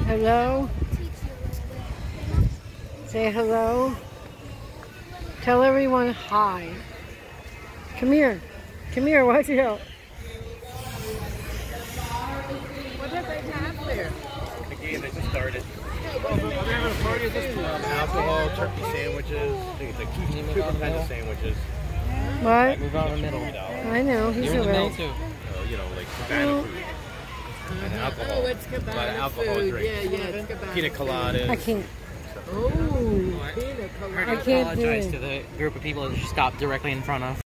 Hello. Say hello. Tell everyone hi. Come here. Come here, watch out. What did they have there? The game that just started. Are they having a party at this point? Alcohol, turkey sandwiches, two different kinds of sandwiches. What? Move out in the middle. I know, he's You're in the middle awake. too. You know, like cabana food. And alcohol. Oh, it's cabana alcohol food. drinks. Yeah, it's cabana Pina coladas. I can't. Oh, pina colada. I can't do Apologize it. to the group of people that just stopped directly in front of.